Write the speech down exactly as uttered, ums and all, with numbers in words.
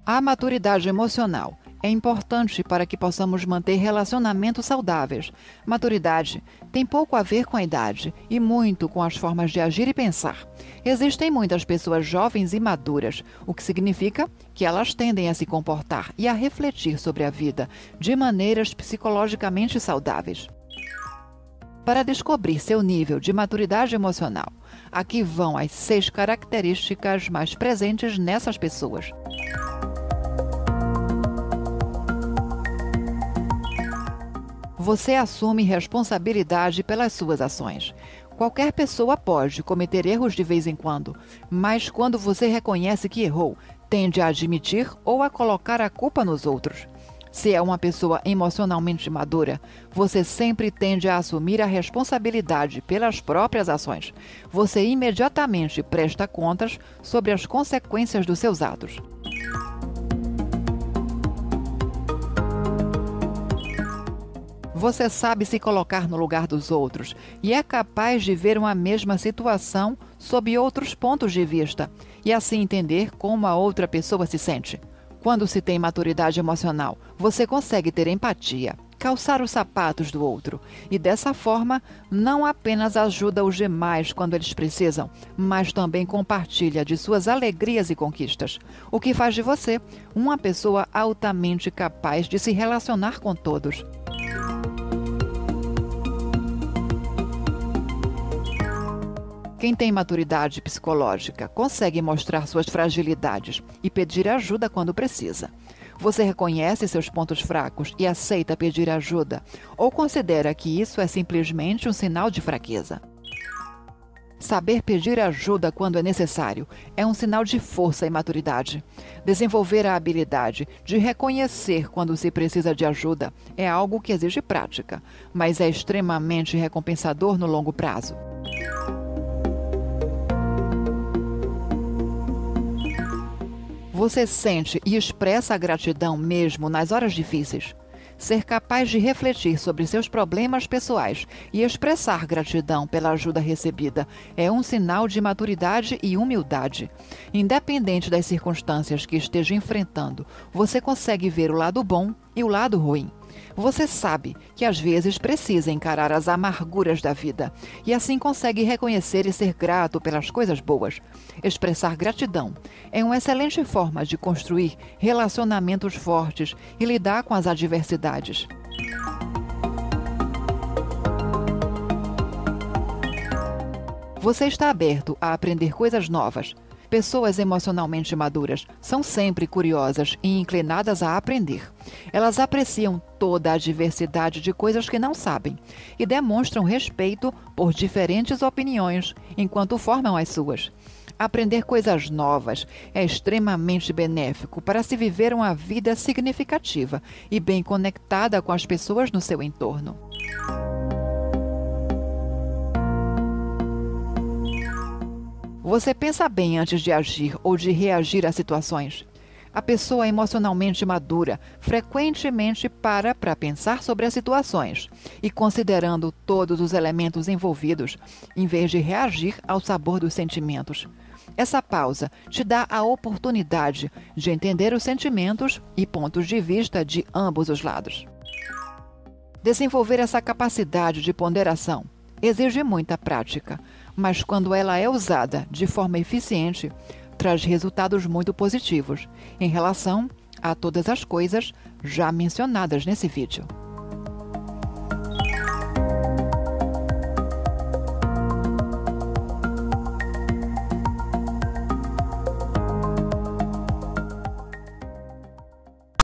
A maturidade emocional é importante para que possamos manter relacionamentos saudáveis. Maturidade tem pouco a ver com a idade e muito com as formas de agir e pensar. Existem muitas pessoas jovens e maduras, o que significa que elas tendem a se comportar e a refletir sobre a vida de maneiras psicologicamente saudáveis. Para descobrir seu nível de maturidade emocional, aqui vão as seis características mais presentes nessas pessoas. Você assume responsabilidade pelas suas ações. Qualquer pessoa pode cometer erros de vez em quando, mas quando você reconhece que errou, tende a admitir ou a colocar a culpa nos outros. Se é uma pessoa emocionalmente madura, você sempre tende a assumir a responsabilidade pelas próprias ações. Você imediatamente presta contas sobre as consequências dos seus atos. Você sabe se colocar no lugar dos outros e é capaz de ver uma mesma situação sob outros pontos de vista e assim entender como a outra pessoa se sente. Quando se tem maturidade emocional, você consegue ter empatia, calçar os sapatos do outro e dessa forma não apenas ajuda os demais quando eles precisam, mas também compartilha de suas alegrias e conquistas, o que faz de você uma pessoa altamente capaz de se relacionar com todos. Quem tem maturidade psicológica consegue mostrar suas fragilidades e pedir ajuda quando precisa. Você reconhece seus pontos fracos e aceita pedir ajuda, ou considera que isso é simplesmente um sinal de fraqueza. Saber pedir ajuda quando é necessário é um sinal de força e maturidade. Desenvolver a habilidade de reconhecer quando se precisa de ajuda é algo que exige prática, mas é extremamente recompensador no longo prazo. Você sente e expressa a gratidão mesmo nas horas difíceis. Ser capaz de refletir sobre seus problemas pessoais e expressar gratidão pela ajuda recebida é um sinal de maturidade e humildade. Independente das circunstâncias que esteja enfrentando, você consegue ver o lado bom e o lado ruim. Você sabe que às vezes precisa encarar as amarguras da vida e assim consegue reconhecer e ser grato pelas coisas boas. Expressar gratidão é uma excelente forma de construir relacionamentos fortes e lidar com as adversidades. Você está aberto a aprender coisas novas. Pessoas emocionalmente maduras são sempre curiosas e inclinadas a aprender. Elas apreciam toda a diversidade de coisas que não sabem e demonstram respeito por diferentes opiniões enquanto formam as suas. Aprender coisas novas é extremamente benéfico para se viver uma vida significativa e bem conectada com as pessoas no seu entorno. Você pensa bem antes de agir ou de reagir a situações. A pessoa emocionalmente madura frequentemente para para pensar sobre as situações e considerando todos os elementos envolvidos, em vez de reagir ao sabor dos sentimentos. Essa pausa te dá a oportunidade de entender os sentimentos e pontos de vista de ambos os lados. Desenvolver essa capacidade de ponderação exige muita prática, mas quando ela é usada de forma eficiente, traz resultados muito positivos em relação a todas as coisas já mencionadas nesse vídeo.